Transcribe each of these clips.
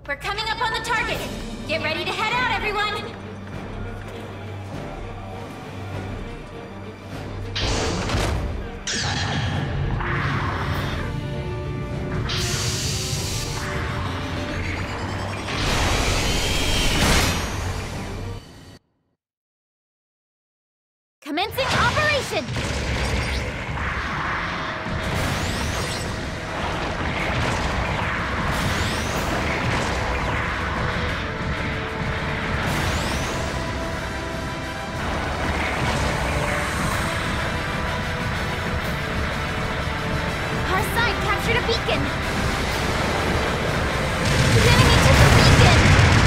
We're coming up on the target! Get ready to head out, everyone! Commencing operation! Our side captured a beacon! The enemy took the beacon!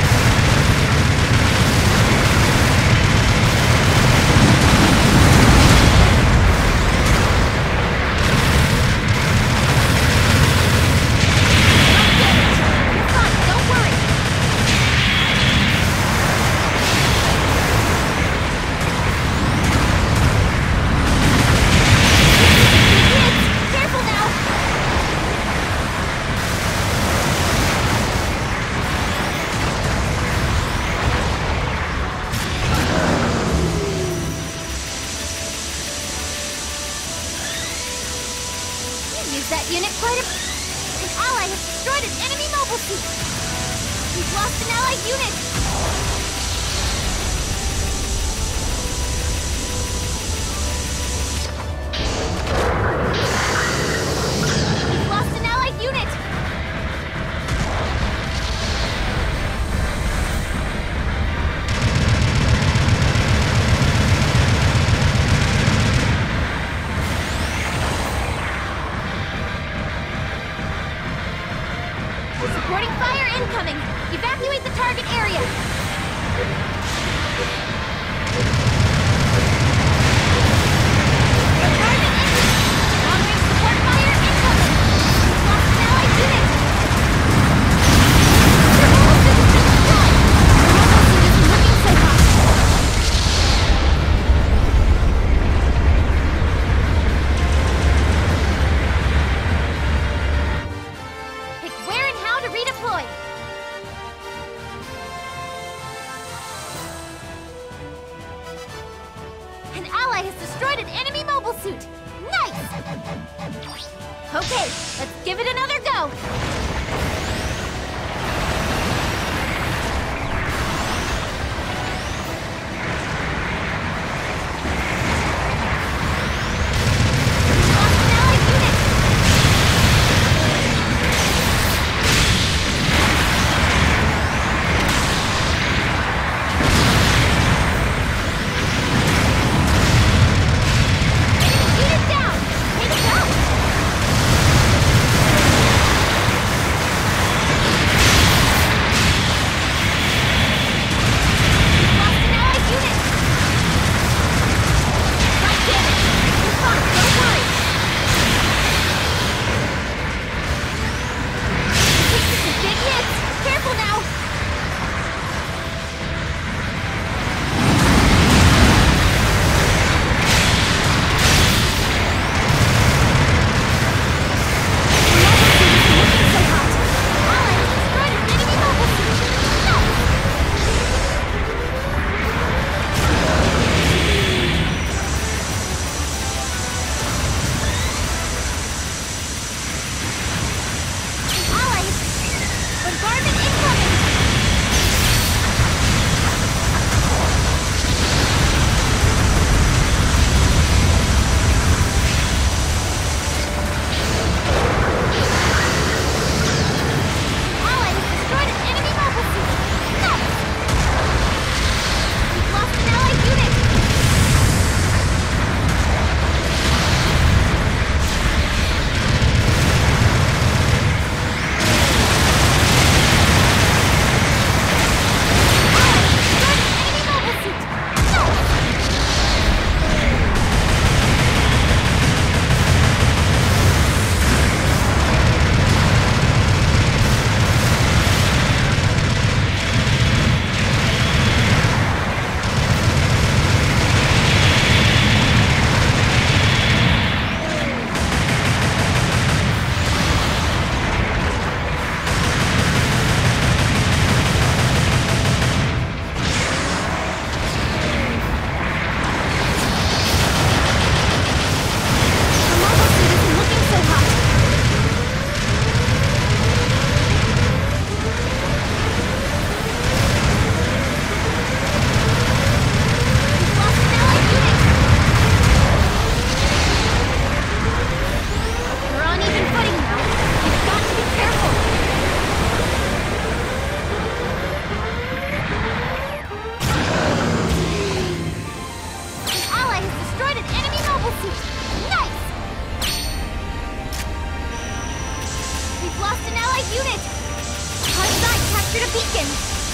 You're fine, don't worry! Kids, careful now! You used that unit quite a... An ally has destroyed an enemy mobile suit! We've lost an allied unit! We've lost an allied unit! Supporting fire incoming! Evacuate the target area! Target engine! Long-range support fire incoming! We've lost an allied unit! Your mobile suit has been destroyed! Your mobile suit isn't looking so hot! Pick where and how to redeploy! An ally has destroyed an enemy mobile suit! Nice! Okay, let's give it another go! We've lost an allied unit! Enemy unit down! Way to go! incoming!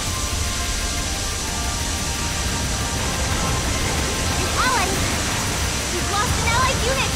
An ally! We've lost an allied unit!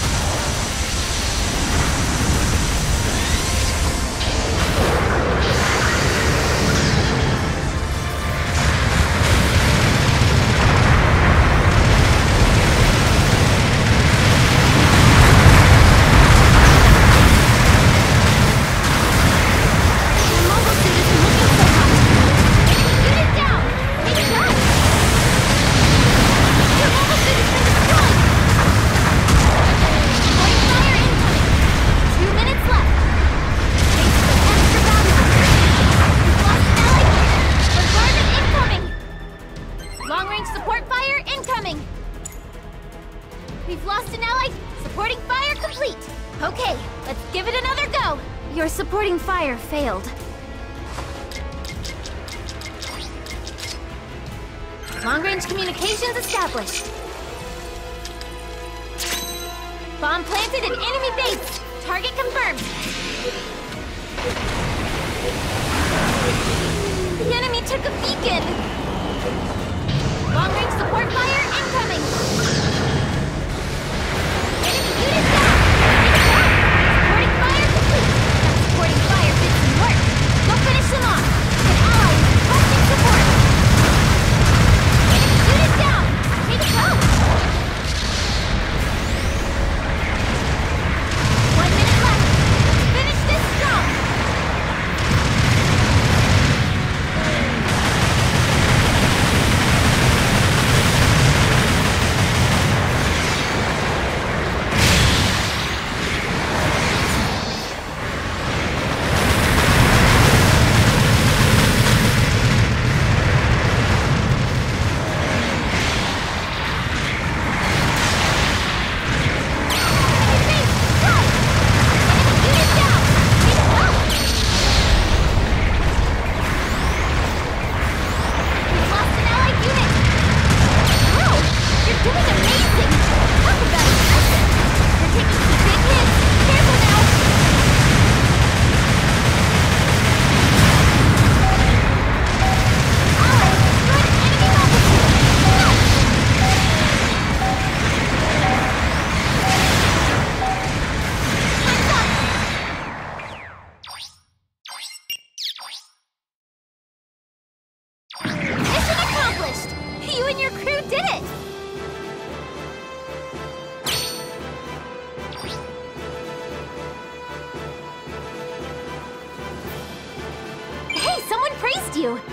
Long-range support fire incoming! We've lost an ally. Supporting fire complete! Okay, let's give it another go! Your supporting fire failed. Long-range communications established. Bomb planted in enemy base! Target confirmed! The enemy took a beacon! Long-range support fire incoming! Enemy unit down! Supporting fire complete! That supporting fire did some work! Go finish them off! An ally is requesting support! Enemy unit down! Take it home! 1 minute left! Let's finish this strong! You and your crew did it! Hey, someone praised you!